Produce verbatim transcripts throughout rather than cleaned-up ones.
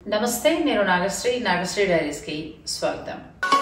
నమస్తే, నేను నాగశ్రీ నాగశ్రీ డైరీస్ కి స్వాగతం.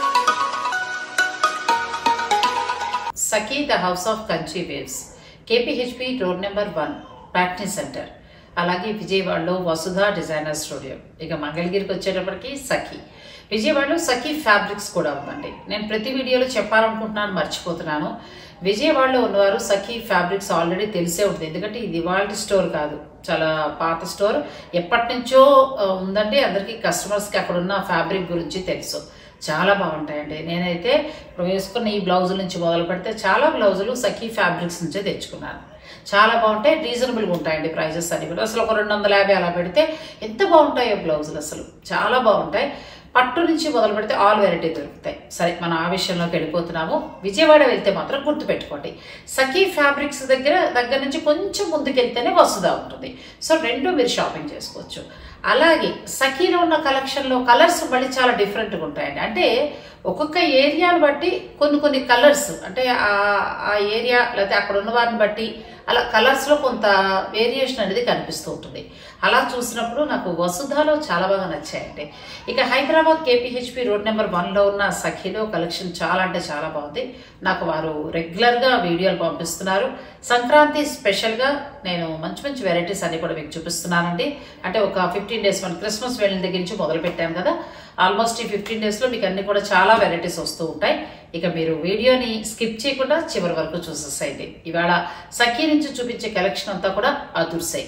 Sakhi the house of Kanchi waves, KPHB road number one, Patny centre, అలాగే విజయవాడలో వసుధ డిజైనర్ స్టూడియో. ఇక మంగళగిరికి వచ్చేటప్పటికి సఖీ. విజయవాడలో సఖీ ఫ్యాబ్రిక్స్ కూడా ఉందండి. నేను ప్రతి వీడియోలో చెప్పాలనుకుంటున్నాను, మర్చిపోతున్నాను. విజయవాడలో ఉన్నవారు సఖీ ఫ్యాబ్రిక్స్ ఆల్రెడీ తెలిసే ఉంటుంది, ఎందుకంటే ఇది ఇవాల్టి స్టోర్ కాదు, చాలా పాత స్టోర్, ఎప్పటి నుంచో ఉందండి. అందరికీ కస్టమర్స్కి అక్కడ ఉన్న ఫ్యాబ్రిక్ గురించి తెలుసు. చాలా బాగుంటాయండి. నేనైతే ఇప్పుడు వేసుకున్న ఈ బ్లౌజుల నుంచి మొదలు పెడితే చాలా బ్లౌజులు సఖీ ఫ్యాబ్రిక్స్ నుంచే తెచ్చుకున్నాను. చాలా బాగుంటాయి, రీజనబుల్గా ఉంటాయండి ప్రైజెస్ అన్ని కూడా. అసలు ఒక రెండు వందల యాభై అలా పెడితే ఎంత బాగుంటాయో బ్లౌజులు, అసలు చాలా బాగుంటాయి. పట్టు నుంచి మొదలు పెడితే ఆల్ వెరైటీ దొరుకుతాయి. సరే, మనం ఆ విషయంలోకి వెళ్ళిపోతున్నాము. విజయవాడ వెళ్తే మాత్రం గుర్తుపెట్టుకోండి, సఖీ ఫ్యాబ్రిక్స్ దగ్గర దగ్గర నుంచి కొంచెం ముందుకెళ్తేనే వసుధ ఉంటుంది. సో రెండు మీరు షాపింగ్ చేసుకోవచ్చు. అలాగే సఖీలో ఉన్న కలెక్షన్లో కలర్స్ మళ్ళీ చాలా డిఫరెంట్గా ఉంటాయండి. అంటే ఒక్కొక్క ఏరియాను బట్టి కొన్ని కొన్ని కలర్స్, అంటే ఆ ఏరియా లేకపోతే అక్కడ ఉన్న వారిని బట్టి అలా కలర్స్లో కొంత వేరియేషన్ అనేది కనిపిస్తూ ఉంటుంది. అలా చూసినప్పుడు నాకు వసుధలో చాలా బాగా నచ్చాయండి. ఇక హైదరాబాద్ కేపీహెచ్పి రోడ్ నెంబర్ వన్లో ఉన్న సఖీలో కలెక్షన్ చాలా అంటే చాలా బాగుంది. నాకు వారు రెగ్యులర్గా వీడియోలు పంపిస్తున్నారు. సంక్రాంతి స్పెషల్గా నేను మంచి మంచి వెరైటీస్ అన్ని కూడా మీకు చూపిస్తున్నానండి. అంటే ఒక ఫిఫ్టీన్ డేస్ మన క్రిస్మస్ వెళ్ళిన దగ్గర నుంచి మొదలు పెట్టాను కదా, ఆల్మోస్ట్ ఈ ఫిఫ్టీన్ డేస్లో మీకు అన్ని కూడా చాలా వెరైటీస్ వస్తూ ఉంటాయి. ఇక మీరు వీడియోని స్కిప్ చేయకుండా చివరి వరకు చూసేసేయండి. ఇవాళ సఖీ నుంచి చూపించే కలెక్షన్ అంతా కూడా అదుర్సై.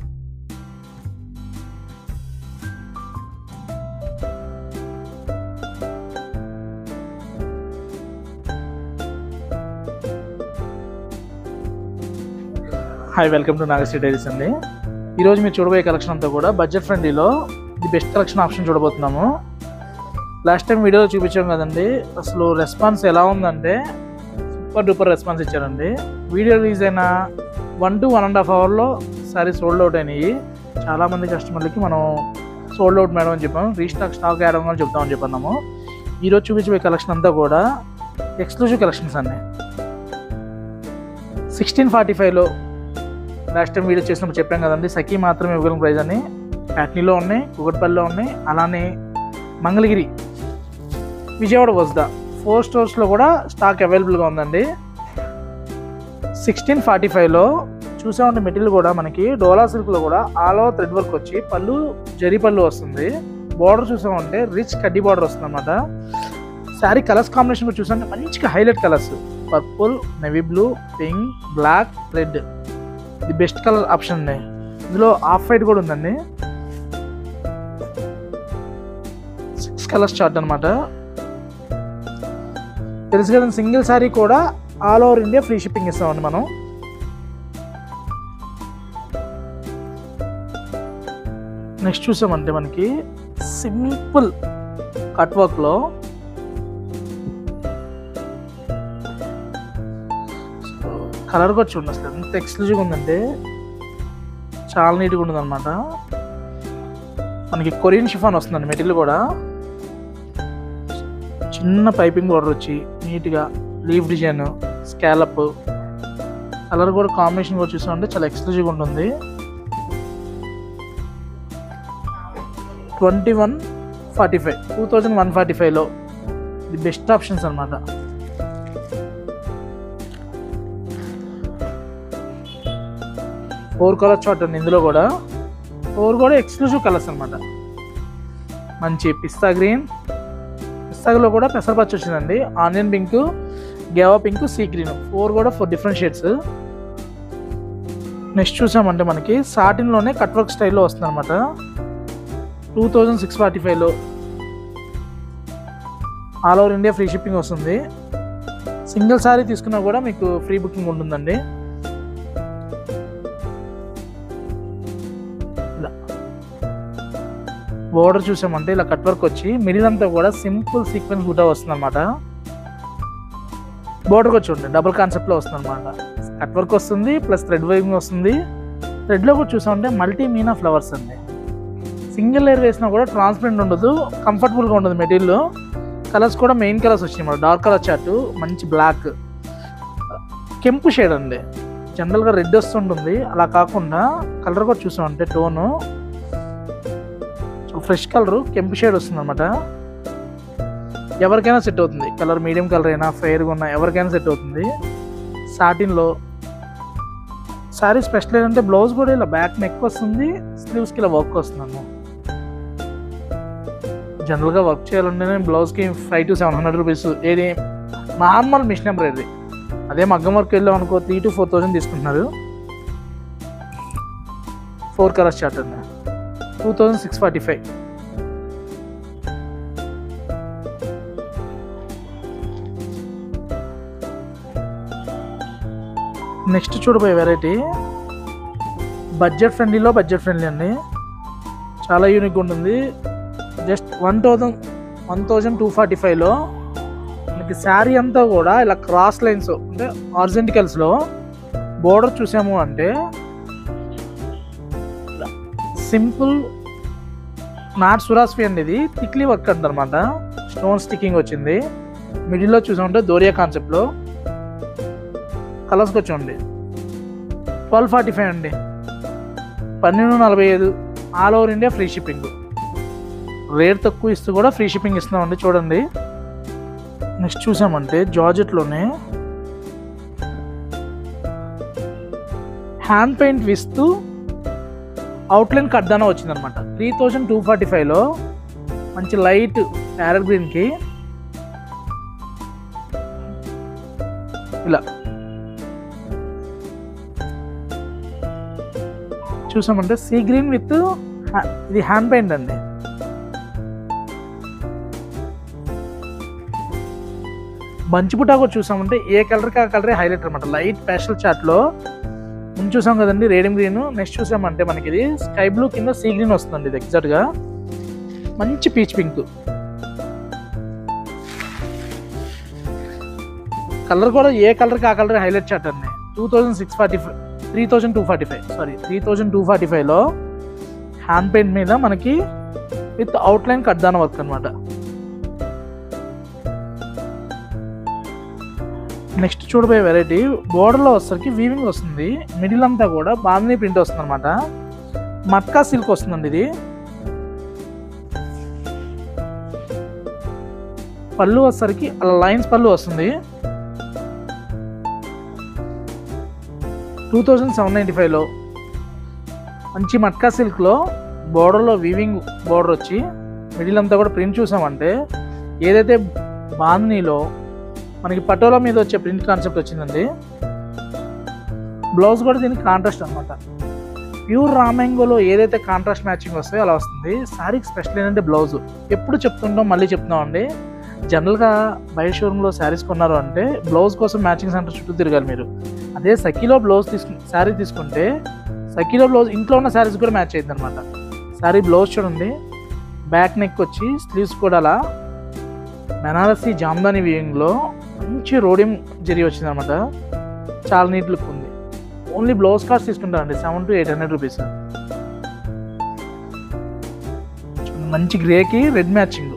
Hi, welcome to Nagasri diaries అండి. ఈరోజు మీరు చూడబోయే కలెక్షన్ అంతా కూడా బడ్జెట్ ఫ్రెండ్లీలో ది బెస్ట్ కలెక్షన్ ఆప్షన్ చూడబోతున్నాము. లాస్ట్ టైం వీడియోలో చూపించాం కదండి, అసలు రెస్పాన్స్ ఎలా ఉందంటే సూపర్ డూపర్ రెస్పాన్స్ ఇచ్చారండి. వీడియో రిలీజ్ అయిన one to one and half అవర్లో సారీ సోల్డ్ అవుట్ అయినాయి. చాలామంది కస్టమర్లకి మనం సోల్డ్ అవుట్ మేడం అని చెప్పాము, రీస్టాక్ స్టాక్ యాడ్ అవ్వాలని చెప్తామని చెప్పన్నాము. ఈరోజు చూపించబోయే కలెక్షన్ అంతా కూడా ఎక్స్క్లూజివ్ కలెక్షన్స్ అండి. సిక్స్టీన్ ఫార్టీ ఫైవ్లో లాస్ట్ టైం వీడియో చేసినప్పుడు చెప్పాం కదండి, సఖీ మాత్రమే ఇవ్వగలిగిన ప్రైజ్ అని. ప్యాట్నీలో ఉన్నాయి, కుకట్పల్లిలో ఉన్నాయి, అలానే మంగళగిరి, విజయవాడ వసుధ ఫోర్ స్టోర్స్లో కూడా స్టాక్ అవైలబుల్గా ఉందండి. సిక్స్టీన్ ఫార్టీ ఫైవ్లో చూసామంటే మెటీరియల్ కూడా మనకి డోలా సిల్క్లో కూడా ఆల్ ఓవర్ థ్రెడ్ వర్క్ వచ్చి పళ్ళు జరీ పళ్ళు వస్తుంది. బార్డర్ చూసామంటే రిచ్ కడ్డీ బార్డర్ వస్తుంది అనమాట. శారీ కలర్స్ కాంబినేషన్ కూడా చూసామంటే మంచిగా highlight colours, purple, navy blue, pink, black, red, the best colour option అండి. ఇందులో ఆఫ్ వైట్ కూడా ఉందండి. సిక్స్ కలర్స్ చార్ట్ అనమాట. తెలుసు కదా, సింగిల్ శారీ కూడా all over India free shipping ఇస్తామండి మనం. నెక్స్ట్ చూసామంటే మనకి సింపుల్ కట్ వర్క్లో కలర్ కూడా చూడండి, అసలు ఎంత ఎక్స్క్లూజివ్గా ఉందంటే చాలా నీట్గా ఉంటుంది అనమాట. మనకి కొరియన్ షిఫాన్ వస్తుందండి మెటీరియల్ కూడా. చిన్న పైపింగ్ బార్డర్ వచ్చి నీట్గా లీఫ్ డిజైన్, స్కాలప్, కలర్ కూడా కాంబినేషన్ కూడా చూసామంటే చాలా ఎక్స్క్లూజివ్గా ఉంటుంది. Twenty one forty five two thousand one forty ఫైవ్లో ది బెస్ట్ ఆప్షన్స్ అనమాట. ఫోర్ కలర్ చార్ట్ అండి. ఇందులో కూడా ఫోర్ కూడా ఎక్స్క్లూజివ్ కలర్స్ అనమాట. మంచి పిస్తా గ్రీన్, పిస్తాలో కూడా పెసరపచ్చ వచ్చిందండి, onion pink, guava pink, sea green, four కూడా ఫోర్ డిఫరెంట్ షేడ్స్. నెక్స్ట్ చూసామంటే మనకి సాటిన్లోనే కట్ వర్క్ స్టైల్లో వస్తుంది అనమాట. టూ థౌజండ్ సిక్స్ ఫార్టీ ఫైవ్లో all over India free shipping వస్తుంది. సింగిల్ శారీ తీసుకున్నా కూడా మీకు ఫ్రీ బుకింగ్ ఉంటుందండి. బోర్డర్ చూసామంటే ఇలా కట్ వర్క్ వచ్చి మిడిల్ అంతా కూడా సింపుల్ సీక్వెన్స్ బుటా వస్తుంది అనమాట. బోర్డర్ కూడా చూడండి డబుల్ కాన్సెప్ట్లో వస్తుంది అనమాట. కట్ వర్క్ వస్తుంది ప్లస్ థ్రెడ్ వైవింగ్ వస్తుంది. థ్రెడ్లో కూడా చూసామంటే మల్టీ మీనా ఫ్లవర్స్ అండి. సింగిల్ లేయర్ వేసినా కూడా ట్రాన్స్పరెంట్ ఉండదు, కంఫర్టబుల్గా ఉంటుంది మెటీరియల్. కలర్స్ కూడా మెయిన్ కలర్స్ వచ్చినాయి అన్నమాట. డార్క్ కలర్ చార్ట్, మంచి బ్లాక్, కెంపు షేడ్ అండి. జనరల్గా రెడ్ వస్తుంటుంది, అలా కాకుండా కలర్ కూడా చూసామంటే టోను ఫ్రెష్ కలరు కెంపు షేడ్ వస్తుంది అనమాట. ఎవరికైనా సెట్ అవుతుంది. కలర్ మీడియం కలర్ అయినా ఫెయిర్గా ఉన్నా ఎవరికైనా సెట్ అవుతుంది. సాటిన్లో శారీ స్పెషల్ ఏంటంటే బ్లౌజ్ కూడా ఇలా బ్యాక్ నెక్ వస్తుంది, స్లీవ్స్కి ఇలా వర్క్ వస్తుంది అన్న. జనరల్గా వర్క్ చేయాలంటే బ్లౌజ్కి five to seven hundred rupees ఏది నార్మల్ మిషన్ ఎంబ్రాయిడరీ. అదే మగ్గం వర్క్ వెళ్ళాం అనుకో త్రీ టు ఫోర్ థౌజండ్ తీసుకుంటున్నారు. ఫోర్ కలర్స్ చార్ట్ అండి, two thousand six forty five. Next చూడబోయే వెరైటీ బడ్జెట్ ఫ్రెండ్లీలో బడ్జెట్ ఫ్రెండ్లీ అండి. చాలా యూనిక్ ఉంటుంది. Just one thousand one thousand two forty ఫైవ్లో మనకి శారీ అంతా కూడా ఇలా క్రాస్ లైన్స్ అంటే హారిజాంటల్స్లో బోర్డర్ చూసాము అంటే సింపుల్ నాట్ సురాస్ఫీ అండి. ఇది థిక్లీ వర్క్ అంటారనమాట. స్టోన్ స్టిక్కింగ్ వచ్చింది. మిడిల్లో చూసామంటే దోరియా కాన్సెప్ట్లో కలర్స్కి వచ్చండి. ట్వెల్వ్ ఫార్టీ ఫైవ్ అండి, పన్నెండు నలభై ఐదు, all over India free shipping. Rate తక్కువ ఇస్తూ కూడా ఫ్రీ షిప్పింగ్ ఇస్తున్నామండి. చూడండి. నెక్స్ట్ చూసామంటే జార్జెట్లోనే హ్యాండ్ పెయింట్ విస్తూ అవుట్లైన్ కడ్దానా వచ్చిందనమాట. త్రీ థౌజండ్ టూ ఫార్టీ ఫైవ్లో మంచి లైట్ ప్యారెట్ గ్రీన్కి ఇలా చూసామంటే సీ గ్రీన్ విత్ ఇది హ్యాండ్ పెయింట్ అండి. బంచి బుటా కూడా చూసామంటే ఏ కలర్కి ఆ కలరే హైలైట్ అనమాట. లైట్ ప్యాస్టల్ చార్ట్లో ముందు చూసాం కదండి రేడియం గ్రీన్. నెక్స్ట్ చూసామంటే మనకి ఇది స్కై బ్లూ కింద సీ గ్రీన్ వస్తుందండి. ఇది ఎగ్జాక్ట్గా మంచి పీచ్ పింక్ కలర్ కూడా ఏ కలర్కి ఆ కలర్ హైలైట్ చార్ట్ అండి. Two thousand six forty five three thousand two forty five sorry three thousand two forty ఫైవ్లో హ్యాండ్ పెయింట్ మీద మనకి విత్ అవుట్లైన్ కడ్దాన వర్క్ అనమాట. నెక్స్ట్ చూడబోయే వెరైటీ బోర్డర్లో వచ్చేసరికి వీవింగ్ వస్తుంది. మిడిల్ అంతా కూడా బాందినీ ప్రింట్ వస్తుంది అనమాట. మట్కా సిల్క్ వస్తుందండి. ఇది పళ్ళు వచ్చేసరికి అలా లైన్స్ పళ్ళు వస్తుంది. టూ థౌజండ్ సెవెన్ నైంటీ ఫైవ్లో మంచి మట్కా సిల్క్లో బోర్డర్లో వీవింగ్ బోర్డర్ వచ్చి మిడిల్ అంతా కూడా ప్రింట్ చూసామంటే ఏదైతే బాందినీలో మనకి పటోలా మీద వచ్చే ప్రింట్ కాన్సెప్ట్ వచ్చిందండి. బ్లౌజ్ కూడా దీనికి కాంట్రాస్ట్ అనమాట. ప్యూర్ రామ్యాంగోలో ఏదైతే కాంట్రాస్ట్ మ్యాచింగ్ వస్తాయో అలా వస్తుంది. శారీకి స్పెషల్ ఏంటంటే బ్లౌజ్. ఎప్పుడు చెప్తుంటాం మళ్ళీ చెప్తున్నాం అండి. జనరల్గా బయట షోరూంలో శారీస్ కొన్నారు అంటే బ్లౌజ్ కోసం మ్యాచింగ్ సెంటర్ చుట్టూ తిరగాలి మీరు. అదే సఖీలో బ్లౌజ్ తీసుకు శారీ తీసుకుంటే సఖీలో బ్లౌజ్ ఇంట్లో ఉన్న శారీస్ కూడా మ్యాచ్ అయ్యింది అనమాట. శారీ బ్లౌజ్ చూడండి, బ్యాక్ నెక్ వచ్చి స్లీవ్స్ కూడా అలా బెనారసి జామ్దాని వీవింగ్లో మంచి రోడియం జరీ వచ్చింది అనమాట. చాలా నీట్ లుక్ ఉంది. ఓన్లీ బ్లౌజ్ కాస్ట్ తీసుకుంటారండి seven to eight hundred rupees. మంచి గ్రేకి రెడ్ మ్యాచింగ్.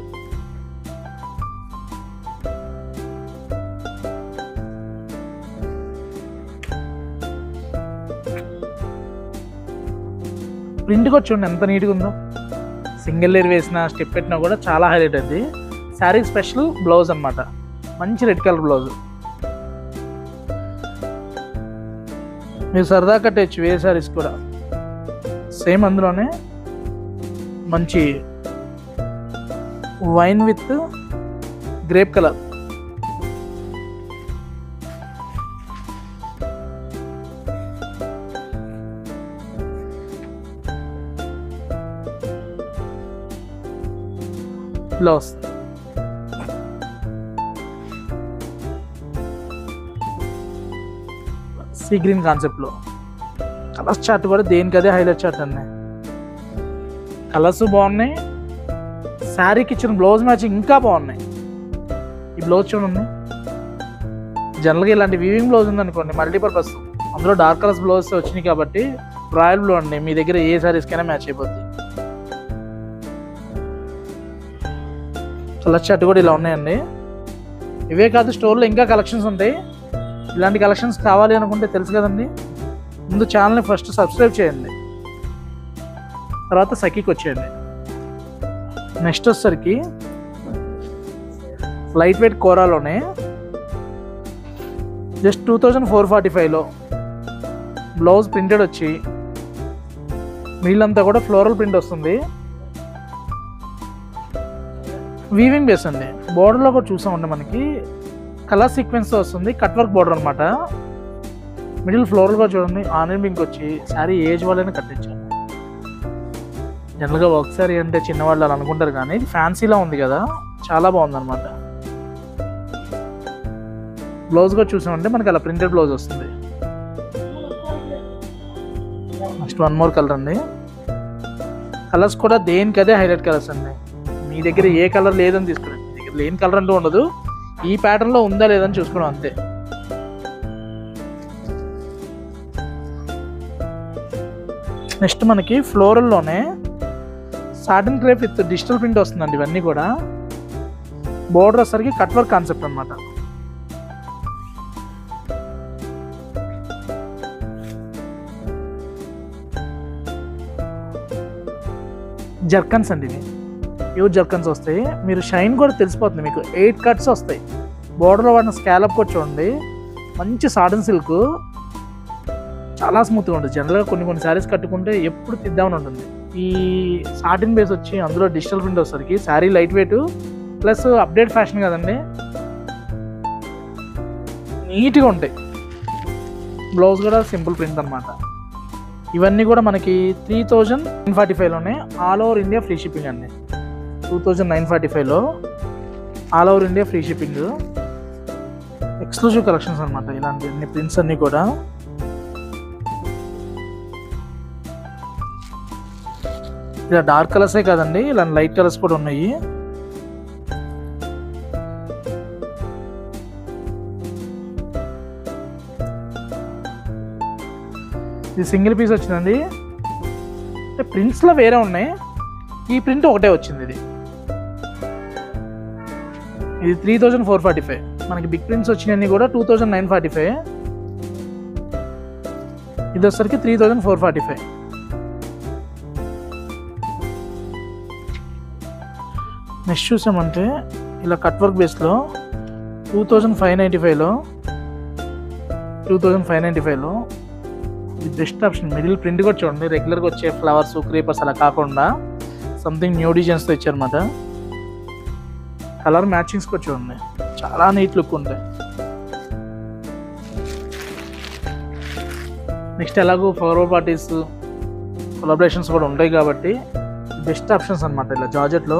ప్రింట్ కూడా చూడండి ఎంత నీట్గా ఉందో. సింగిల్ లేయర్ వేసిన స్టెప్ పెట్టినా కూడా చాలా హైలైట్ అది. శారీకి స్పెషల్ బ్లౌజ్ అనమాట. మంచి రెడ్ కలర్ బ్లౌజ్. మీరు సరదా కట్టచ్చు వేరే శారీస్ కూడా. సేమ్ అందులోనే మంచి wine with grape colour. Blouse sea green కాన్సెప్ట్లో. కలర్స్ చార్ట్ కూడా దేనికి అదే హైలైట్ చార్ట్ అండి. కలర్స్ బాగున్నాయి. శారీకి ఇచ్చిన బ్లౌజ్ మ్యాచింగ్ ఇంకా బాగున్నాయి. ఈ బ్లౌజ్ చూడండి. జనరల్గా ఇలాంటి వీవింగ్ బ్లౌజ్ ఉందనుకోండి మల్టీపర్పస్, అందులో డార్క్ కలర్స్ బ్లౌజ్ వచ్చినాయి కాబట్టి రాయల్ బ్లూ అండి. మీ దగ్గర ఏ శారీస్కైనా మ్యాచ్ అయిపోద్ది. కలర్ చార్ట్ కూడా ఇలా ఉన్నాయండి. ఇవే కాదు స్టోర్లో ఇంకా కలెక్షన్స్ ఉంటాయి. ఇలాంటి కలెక్షన్స్ కావాలి అనుకుంటే తెలుసు కదండి, ముందు ఛానల్ని ఫస్ట్ సబ్స్క్రైబ్ చేయండి, తర్వాత సఖీకి వచ్చేయండి. నెక్స్ట్ వచ్చేసరికి లైట్ వెయిట్ కోరాలోనే just two thousand four forty ఫైవ్లో బ్లౌజ్ ప్రింటెడ్ వచ్చి వీళ్ళంతా కూడా ఫ్లోరల్ ప్రింట్ వస్తుంది. వీవింగ్ బేస్ అండి. బోర్డర్లో కూడా చూసామండి మనకి కలర్ సీక్వెన్స్తో వస్తుంది. కట్ వర్క్ బోర్డర్ అనమాట. మిడిల్ ఫ్లోరల్గా చూడండి ఆనియన్ పింక్ వచ్చి శారీ ఏజ్ వాళ్ళని కట్టించాను. జనరల్గా వర్క్ శారీ అంటే చిన్నవాళ్ళు అలా అనుకుంటారు కానీ ఫ్యాన్సీలా ఉంది కదా, చాలా బాగుంది అనమాట. బ్లౌజ్ కూడా చూసామంటే మనకి అలా ప్రింటెడ్ బ్లౌజ్ వస్తుంది. నెక్స్ట్ వన్ మోర్ కలర్ అండి. కలర్స్ కూడా దేనికి అదే హైలైట్ కలర్స్ అండి. మీ దగ్గర ఏ కలర్ లేదని తీసుకోండి. మీ దగ్గర లేని కలర్ అంటూ ఉండదు. ఈ ప్యాటర్న్లో ఉందా లేదని చూసుకోవడం అంతే. నెక్స్ట్ మనకి ఫ్లోరల్లోనే satin crepe with digital print వస్తుందండి. ఇవన్నీ కూడా బోర్డర్ వచ్చేసరికి కట్ వర్క్ కాన్సెప్ట్ అనమాట. జర్కన్స్ అండి. ఇవి ప్యూర్ జర్కన్స్ వస్తాయి. మీరు షైన్ కూడా తెలిసిపోతుంది మీకు. ఎయిట్ కట్స్ వస్తాయి. బోర్డర్లో వాడిన స్కాలప్ కూడా చూడండి మంచి సాటన్ సిల్క్, చాలా స్మూత్గా ఉంటుంది. జనరల్గా కొన్ని కొన్ని శారీస్ కట్టుకుంటే ఎప్పుడు తిద్దామని ఉంటుంది. ఈ సాటిన్ బేస్ వచ్చి అందులో డిజిటల్ ప్రింట్ వచ్చేసరికి sari light weight plus update fashion కదండి, నీట్గా ఉంటాయి. బ్లౌజ్ కూడా సింపుల్ ప్రింట్ అనమాట. ఇవన్నీ కూడా మనకి త్రీ థౌజండ్ నైన్ ఫార్టీ ఫైవ్లోనే all over India free shipping అండి. టూ థౌజండ్ నైన్ ఫార్టీ ఫైవ్లో all over India free shipping. Exclusive collections అనమాట. ఇలాంటి అన్ని ప్రింట్స్ అన్నీ కూడా ఇలా డార్క్ కలర్సే కాదండి, ఇలా లైట్ కలర్స్ కూడా ఉన్నాయి. ఇది సింగిల్ పీస్ వచ్చిందండి. అంటే ప్రింట్స్లో వేరే ఉన్నాయి, ఈ ప్రింట్ ఒకటే వచ్చింది. ఇది ఇది three thousand four forty five మనకి బిగ్ ప్రింట్స్ వచ్చినాయన్నీ కూడా two thousand nine forty five ఇది వచ్చేసరికి three thousand four forty five next చూసామంటే ఇలా కట్ వర్క్ బేస్లో టూ థౌజండ్ ఫైవ్ నైంటీ ఫైవ్లో టూ థౌజండ్ ఫైవ్ నైంటీ ఫైవ్లో ఇది బెస్ట్ ఆప్షన్. మిడిల్ ప్రింట్ కూడా చూడండి, రెగ్యులర్గా వచ్చే ఫ్లవర్స్ క్రీపర్స్ అలా కాకుండా సంథింగ్ న్యూ డిజైన్స్తో ఇచ్చారన్నమాట. కలర్ మ్యాచింగ్స్ కూడా చూడండి, చాలా నీట్ లుక్ ఉంటాయి. నెక్స్ట్ ఎలాగో ఫోర్వర్డ్ పార్టీస్ కొలాబరేషన్స్ కూడా ఉంటాయి కాబట్టి బెస్ట్ ఆప్షన్స్ అనమాట ఇలా జార్జెట్లో.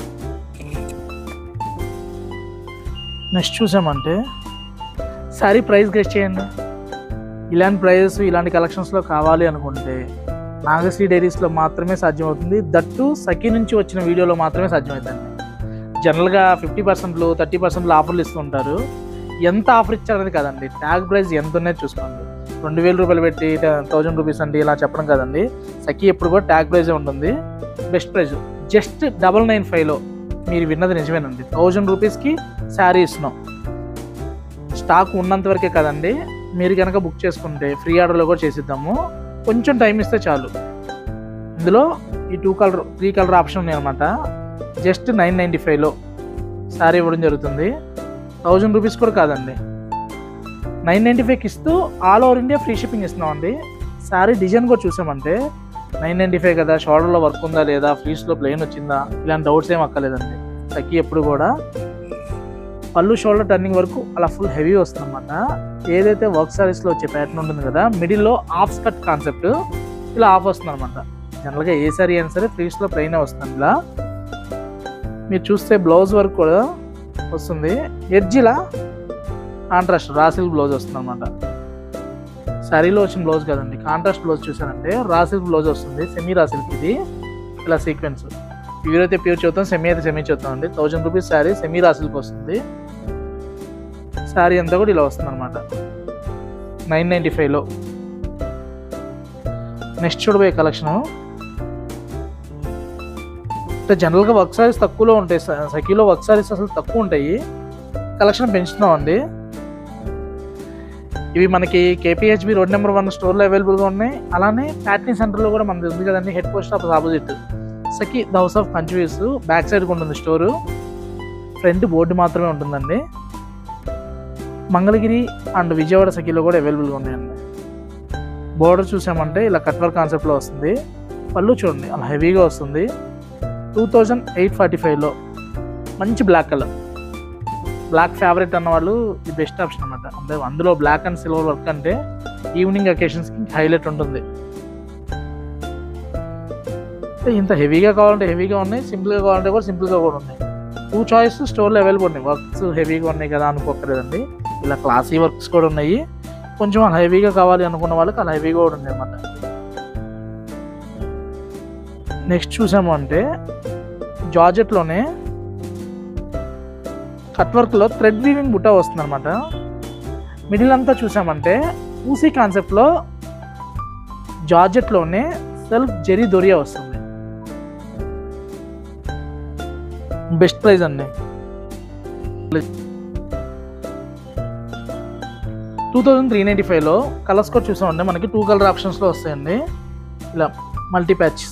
నెక్స్ట్ చూసామంటే శారీ ప్రైస్ గెస్ట్ చేయండి. ఇలాంటి ప్రైజెస్ ఇలాంటి కలెక్షన్స్లో కావాలి అనుకుంటే నాగశ్రీ డైరీస్లో మాత్రమే సాధ్యమవుతుంది. దట్టు సఖీ నుంచి వచ్చిన వీడియోలో మాత్రమే సాధ్యమవుతుంది. జనరల్గా ఫిఫ్టీ పర్సెంట్లు థర్టీ పర్సెంట్లు ఆఫర్లు ఇస్తుంటారు. ఎంత ఆఫర్ ఇచ్చారనేది కదండి, ట్యాగ్ ప్రైస్ ఎంత ఉన్నది చూసుకోండి. రెండు వేల రూపాయలు పెట్టి థౌజండ్ రూపీస్ అండి ఇలా చెప్పడం కదండి. సఖీ ఎప్పుడు కూడా ట్యాగ్ ప్రైజే ఉంటుంది. Best price just double nine ఫైవ్లో మీరు విన్నది నిజమేనండి. థౌజండ్ రూపీస్కి శారీ ఇస్తున్నాం. స్టాక్ ఉన్నంత వరకే కదండి, మీరు కనుక బుక్ చేసుకుంటే ఫ్రీ ఆర్డర్లో కూడా చేసిద్దాము. కొంచెం టైం ఇస్తే చాలు. ఇందులో ఈ two colour three colour option ఉన్నాయి అనమాట. జస్ట్ నైన్ నైంటీ ఫైవ్లో శారీ ఇవ్వడం జరుగుతుంది. థౌజండ్ రూపీస్ కూడా కాదండి, నైన్ నైంటీ ఫైవ్కి ఇస్తూ all over India free shipping ఇస్తున్నామండి. శారీ డిజైన్ కూడా చూసామంటే నైన్ నైంటీ ఫైవ్ కదా, షోల్డర్లో వర్క్ ఉందా లేదా, ఫ్లీస్లో ప్లెయిన్ వచ్చిందా, ఇలాంటి డౌట్స్ ఏం అక్కర్లేదండి. సఖీ ఎప్పుడు కూడా పళ్ళు షోల్డర్ టర్నింగ్ వరకు అలా ఫుల్ హెవీ వస్తుంది అనమాట. ఏదైతే వర్క్ సారీస్లో వచ్చే ప్యాటర్న్ ఉంటుంది కదా, మిడిల్లో ఆఫ్ కట్ కాన్సెప్ట్ ఇలా ఆఫ్ వస్తుంది అనమాట. జనరల్గా ఏ సారీ అయినా సరే ఫ్లీస్లో ప్లెయిన్ వస్తుంది. ఇలా మీరు చూస్తే బ్లౌజ్ వర్క్ కూడా వస్తుంది. ఎడ్జ్ ఇలా కాంట్రాస్ట్ రాసిల్ బ్లౌజ్ వస్తుంది అనమాట. శారీలో వచ్చిన బ్లౌజ్ కదండి, కాంట్రాస్ట్ బ్లౌజ్ చూసారంటే రాసిల్ బ్లౌజ్ వస్తుంది. సెమీ రాసిల్కి ఇది ఇలా సీక్వెన్స్. ప్యూర్ అయితే ప్యూర్ చూద్దాం, సెమీ అయితే సెమీ చూద్దాం అండి. థౌజండ్ రూపీస్ శారీ సెమీ రాసిల్కి వస్తుంది. శారీ అంతా కూడా ఇలా వస్తుంది అనమాట నైన్ నైంటీ ఫైవ్లో. నెక్స్ట్ చూడబోయే కలెక్షను అంటే జనరల్గా వర్క్ సారీస్ తక్కువలో ఉంటాయి. సఖీలో వర్క్ సారీస్ అసలు తక్కువ ఉంటాయి. కలెక్షన్ పెంచుతున్నాం అండి. ఇవి మనకి కేపీహెచ్బి రోడ్ నెంబర్ వన్ స్టోర్లో అవైలబుల్గా ఉన్నాయి. అలానే ప్యాట్నీ సెంటర్లో కూడా మనది ఉంది కదండి, head post office opposite Sakhi the house of Kanchi weaves back side ఉంటుంది స్టోరు, ఫ్రంట్ బోర్డు మాత్రమే ఉంటుందండి. మంగళగిరి అండ్ విజయవాడ సఖీలో కూడా అవైలబుల్గా ఉన్నాయండి. బోర్డర్ చూసామంటే ఇలా కట్ వర్క్ కాన్సెప్ట్లో వస్తుంది. పళ్ళు చూడండి అలా హెవీగా వస్తుంది. టూ థౌజండ్ ఎయిట్ ఫార్టీ ఫైవ్లో మంచి బ్లాక్ కలర్, బ్లాక్ ఫేవరెట్ అన్న వాళ్ళు ది బెస్ట్ ఆప్షన్ అనమాట. అంటే అందులో బ్లాక్ అండ్ సిల్వర్ వర్క్ అంటే ఈవినింగ్ అకేషన్స్కి హైలైట్ ఉంటుంది. ఇంత హెవీగా కావాలంటే హెవీగా ఉన్నాయి, సింపుల్గా కావాలంటే కూడా సింపుల్గా కూడా ఉన్నాయి. టూ చాయిస్ స్టోర్లో అవైలబుల్ ఉన్నాయి. వర్క్స్ హెవీగా ఉన్నాయి కదా అనుకోకలేదండి, ఇలా క్లాసీ వర్క్స్ కూడా ఉన్నాయి. కొంచెం అలా హెవీగా కావాలి అనుకున్న వాళ్ళకి అలా హెవీగా కూడా ఉంది అన్నమాట. నెక్స్ట్ చూసాము అంటే జార్జెట్లోనే కట్ వర్క్లో థ్రెడ్ వీవింగ్ బుట్ట వస్తుంది అనమాట. మిడిల్ అంతా చూసామంటే ఊసీ కాన్సెప్ట్లో జార్జెట్లోనే సెల్ఫ్ జెరీ దొరియా వస్తుంది. బెస్ట్ ప్రైస్ అండి. టూ థౌజండ్ త్రీ నైంటీ ఫైవ్లో కలర్స్ కూడా చూసామంటే మనకి టూ కలర్ ఆప్షన్స్లో వస్తాయండి. ఇలా మల్టీ ప్యాచెస్.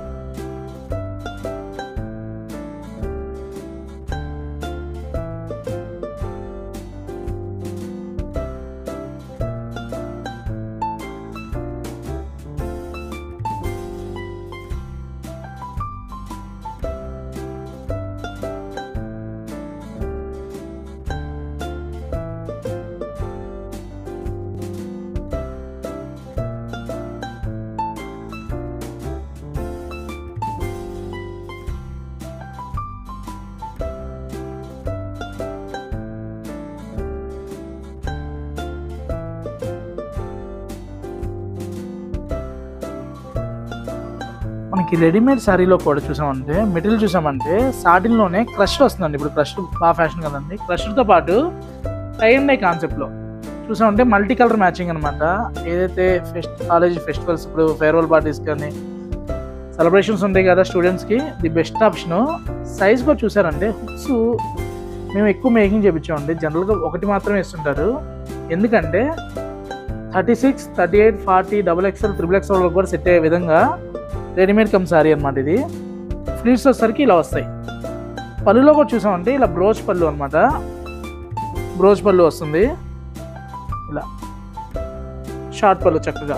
మనకి రెడీమేడ్ శారీలో కూడా చూసామంటే మెటీరియల్ చూసామంటే సాటిన్లోనే క్రష్ వస్తుందండి. ఇప్పుడు క్రష్ బాగా ఫ్యాషన్ కదండి. క్రష్తో పాటు టై అండ్ డై కాన్సెప్ట్లో చూసామంటే మల్టీ కలర్ మ్యాచింగ్ అనమాట. ఏదైతే ఫెస్ట్ కాలేజ్ ఫెస్టివల్స్, ఇప్పుడు ఫేర్వెల్ పార్టీస్ కానీ సెలబ్రేషన్స్ ఉంటాయి కదా స్టూడెంట్స్కి, ది బెస్ట్ ఆప్షను. సైజ్ కూడా చూసారంటే హుక్స్ మేము ఎక్కువ మేకింగ్ చేయించామండి. జనరల్గా ఒకటి మాత్రమే ఇస్తుంటారు. ఎందుకంటే thirty six thirty eight forty double XL triple XL కూడా సెట్ అయ్యే విధంగా రెడీమేడ్ కమ్ సారీ అనమాట. ఇది ఫ్లీట్స్ వచ్చేసరికి ఇలా వస్తాయి. పళ్ళులో కూడా చూసామంటే ఇలా బ్రోచ్ పళ్ళు అనమాట. బ్రోచ్ పళ్ళు వస్తుంది. ఇలా షార్ట్ పళ్ళు చక్కగా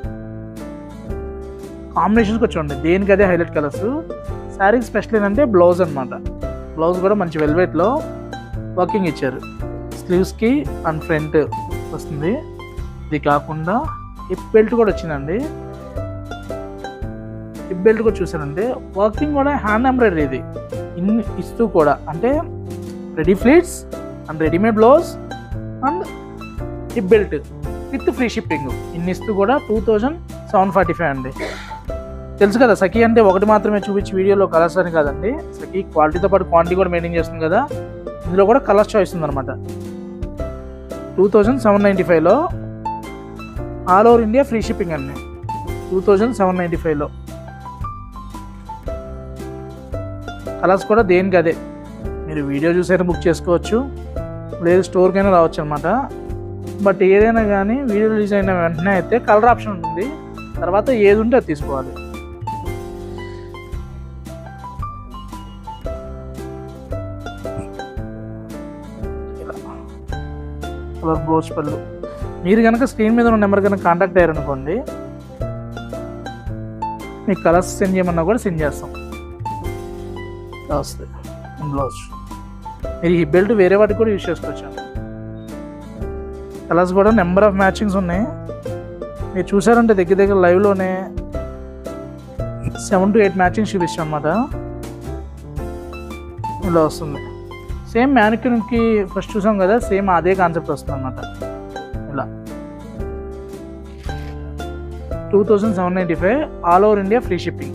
కాంబినేషన్స్ కూడా చూడండి, దేనికి అదే హైలైట్ కలర్స్. శారీకి స్పెషల్ ఏంటంటే బ్లౌజ్ అనమాట. బ్లౌజ్ కూడా మంచి వెల్వెట్లో వర్కింగ్ ఇచ్చారు. స్లీవ్స్కి అండ్ ఫ్రంట్ వస్తుంది. ఇది కాకుండా హిప్ బెల్ట్ కూడా వచ్చిందండి. హిప్ బెల్ట్ కూడా చూసానంటే వర్కింగ్ కూడా హ్యాండ్ ఎంబ్రాయిడరీ ఇది ఇన్ని ఇస్తూ కూడా, అంటే ready pleats and readymade blouse and hip belt with free shipping ఇన్ని ఇస్తూ కూడా two thousand seven forty five అండి. తెలుసు కదా సఖీ అంటే ఒకటి మాత్రమే చూపించి వీడియోలో కలర్స్ అని కాదండి. సఖీ క్వాలిటీతో పాటు క్వాంటిటీ కూడా మెయింటైన్ చేస్తుంది కదా, ఇందులో కూడా కలర్స్ చాయిస్ ఉందన్నమాట. టూ థౌజండ్ సెవెన్ నైంటీ ఫైవ్లో all over India free shipping అండి. టూ థౌజండ్ సెవెన్ నైంటీ ఫైవ్లో కలర్స్ కూడా దేనికి అదే. మీరు వీడియో చూసైనా బుక్ చేసుకోవచ్చు, లేదు స్టోర్కైనా రావచ్చు అనమాట. బట్ ఏదైనా కానీ వీడియో రిలీజ్ అయిన వెంటనే అయితే కలర్ ఆప్షన్ ఉంటుంది, తర్వాత ఏది ఉంటే అది తీసుకోవాలి. కలర్ బ్లౌజ్ పళ్ళు. మీరు కనుక స్క్రీన్ మీద ఉన్న నెంబర్ కనుక కాంటాక్ట్ అయ్యారనుకోండి, మీకు కలర్స్ సెండ్ చేయమన్నా కూడా సెండ్ చేస్తాం. వస్తుంది బ్లౌజ్. మీరు ఈ బెల్ట్ వేరే వాటికి కూడా యూజ్ చేసుకోవచ్చు. కలర్స్ కూడా నెంబర్ ఆఫ్ మ్యాచింగ్స్ ఉన్నాయి. మీరు చూసారంటే దగ్గర దగ్గర లైవ్లోనే సెవెన్ టు ఎయిట్ మ్యాచింగ్స్ చూపిస్తాం అన్నమాట. ఇలా వస్తుంది. సేమ్ మ్యానిక్యూన్కి ఫస్ట్ చూసాం కదా, సేమ్ అదే కాన్సెప్ట్ వస్తుంది అన్నమాట. ఇలా two thousand seven ninety five all over India free shipping.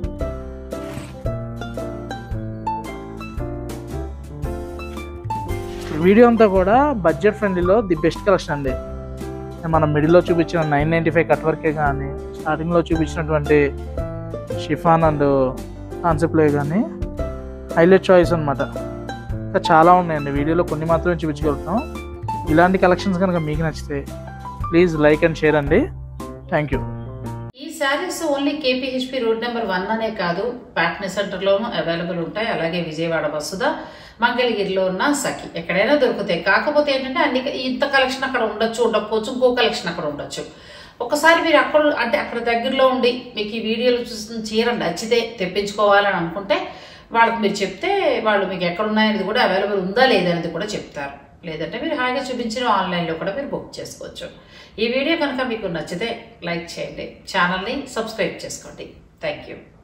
Video అంతా కూడా బడ్జెట్ ఫ్రెండ్లీలో ది బెస్ట్ కలెక్షన్ అండి. మనం మిడిల్లో చూపించిన నైన్ నైంటీ ఫైవ్ కట్ వర్కే కానీ, స్టార్టింగ్లో చూపించినటువంటి షిఫాన్ అండ్ కాన్సెప్ట్లే కానీ హైలైట్ చాయిస్ అనమాట. ఇంకా చాలా ఉన్నాయండి, వీడియోలో కొన్ని మాత్రమే చూపించగలుగుతాం. ఇలాంటి కలెక్షన్స్ కనుక మీకు నచ్చితే ప్లీజ్ లైక్ అండ్ షేర్ అండి. Thank you. ఈ saris only KPHB road number one అనే కాదు, ప్యాట్నీ సెంటర్లోనూ అవైలబుల్ ఉంటాయి. అలాగే విజయవాడ వసుధ, మంగళగిరిలో ఉన్న సఖి ఎక్కడైనా దొరుకుతాయి. కాకపోతే ఏంటంటే అన్ని ఇంత కలెక్షన్ అక్కడ ఉండొచ్చు, ఉండకపోవచ్చు, ఇంకో కలెక్షన్ అక్కడ ఉండొచ్చు. ఒకసారి మీరు అక్కడ అంటే అక్కడ దగ్గరలో ఉండి మీకు ఈ వీడియోలు చూసిన చీర నచ్చితే తెప్పించుకోవాలని అనుకుంటే వాళ్ళకి మీరు చెప్తే వాళ్ళు మీకు ఎక్కడ ఉన్నాయనేది కూడా అవైలబుల్ ఉందా లేదనేది కూడా చెప్తారు. లేదంటే మీరు హాయిగా చూపించిన ఆన్లైన్లో కూడా మీరు బుక్ చేసుకోవచ్చు. ఈ వీడియో కనుక మీకు నచ్చితే లైక్ చేయండి, ఛానల్ని సబ్స్క్రైబ్ చేసుకోండి. Thank you.